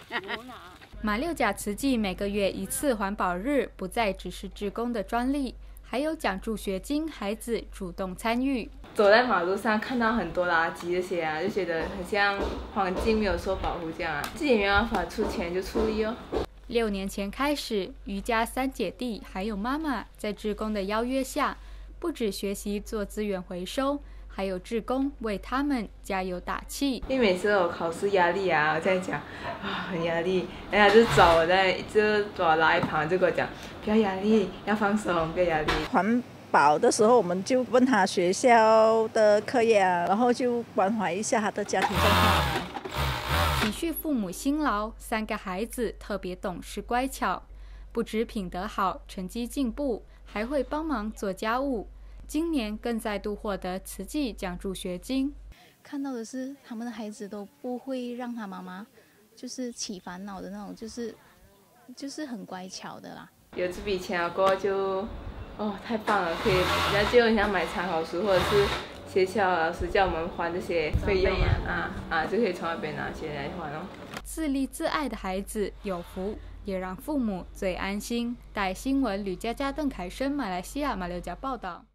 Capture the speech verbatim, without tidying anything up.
马六甲慈济每个月一次环保日，不再只是志工的专利，还有奖助学金，孩子主动参与。 走在马路上看到很多垃圾这些啊，就觉得很像环境没有受保护这样啊，自己没办法出钱就出力哦。 六年前开始，余家三姐弟还有妈妈在志工的邀约下，不止学习做资源回收，还有志工为他们加油打气。 因为每次有考试压力啊，我在讲啊很压力，人家就找我在就把我拉一旁，就跟我讲不要压力，要放松，不要压力。 环保的时候，我们就问他学校的课业啊，然后就关怀一下他的家庭状况。 体恤父母辛劳，三个孩子特别懂事乖巧，不止品德好，成绩进步，还会帮忙做家务。今年更再度获得慈济奖助学金。 看到的是他们的孩子都不会让他妈妈就是起烦恼的那种，就是就是很乖巧的啦。 有这笔钱了过后就哦太棒了，可以人家就很想买参考书，或者是学校老师叫我们还这些费用啊啊啊，就可以从那边拿钱来还哦。 自立自爱的孩子有福，也让父母最安心。带新闻吕佳佳、邓凯生，马来西亚马六甲报道。